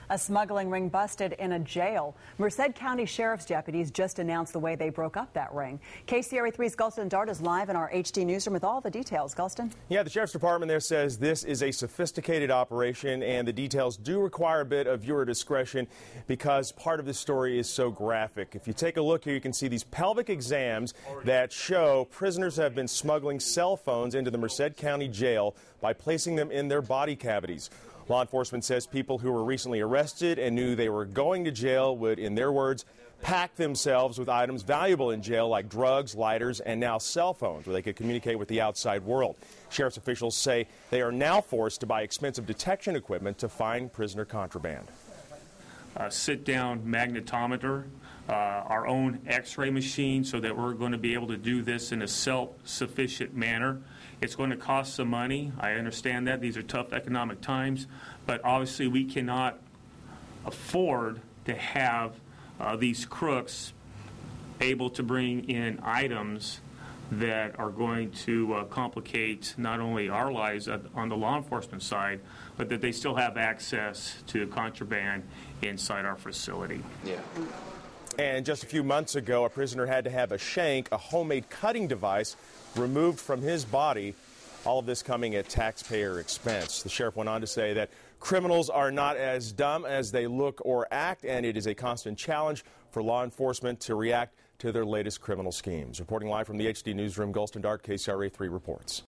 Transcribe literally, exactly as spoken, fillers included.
A smuggling ring busted in a jail. Merced County Sheriff's deputies just announced the way they broke up that ring. K C R A three's Gulston Dart is live in our H D newsroom with all the details. Gulston? Yeah, the Sheriff's Department there says this is a sophisticated operation, and the details do require a bit of viewer discretion because part of the story is so graphic. If you take a look here, you can see these pelvic exams that show prisoners have been smuggling cell phones into the Merced County Jail by placing them in their body cavities. Law enforcement says people who were recently arrested and knew they were going to jail would, in their words, pack themselves with items valuable in jail like drugs, lighters, and now cell phones where they could communicate with the outside world. Sheriff's officials say they are now forced to buy expensive detection equipment to find prisoner contraband. Uh, sit-down magnetometer, uh, our own x-ray machine, so that we're going to be able to do this in a self-sufficient manner. It's going to cost some money. I understand that. These are tough economic times, but obviously we cannot afford to have uh, these crooks able to bring in items that are going to uh, complicate not only our lives on the law enforcement side, but that they still have access to contraband inside our facility. Yeah. And just a few months ago, a prisoner had to have a shank, a homemade cutting device, removed from his body. All of this coming at taxpayer expense. The sheriff went on to say that criminals are not as dumb as they look or act, and it is a constant challenge for law enforcement to react to their latest criminal schemes. Reporting live from the H D newsroom, Gulston Dart, K C R A three reports.